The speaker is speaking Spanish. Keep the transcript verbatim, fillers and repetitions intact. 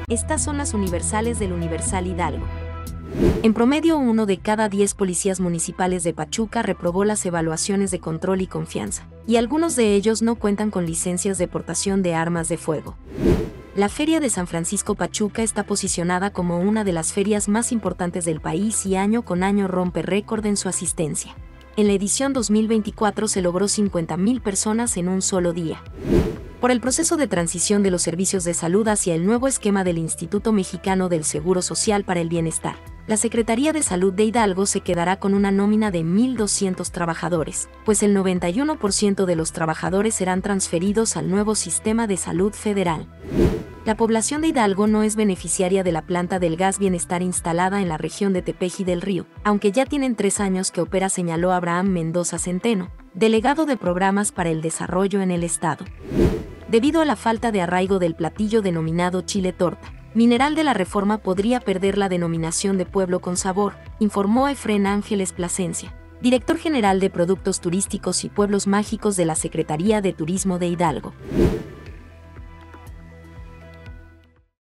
Estas son las universales del Universal Hidalgo. En promedio, uno de cada diez policías municipales de Pachuca reprobó las evaluaciones de control y confianza, y algunos de ellos no cuentan con licencias de portación de armas de fuego. La Feria de San Francisco Pachuca está posicionada como una de las ferias más importantes del país y año con año rompe récord en su asistencia. En la edición dos mil veinticuatro se logró cincuenta mil personas en un solo día. Por el proceso de transición de los servicios de salud hacia el nuevo esquema del Instituto Mexicano del Seguro Social para el Bienestar, la Secretaría de Salud de Hidalgo se quedará con una nómina de mil doscientos trabajadores, pues el noventa y uno por ciento de los trabajadores serán transferidos al nuevo sistema de salud federal. La población de Hidalgo no es beneficiaria de la planta del gas Bienestar instalada en la región de Tepeji del Río, aunque ya tienen tres años que opera, señaló Abraham Mendoza Centeno, delegado de programas para el desarrollo en el estado. Debido a la falta de arraigo del platillo denominado chile torta, Mineral de la Reforma podría perder la denominación de pueblo con sabor, informó Efrén Ángeles Plasencia, director general de Productos Turísticos y Pueblos Mágicos de la Secretaría de Turismo de Hidalgo.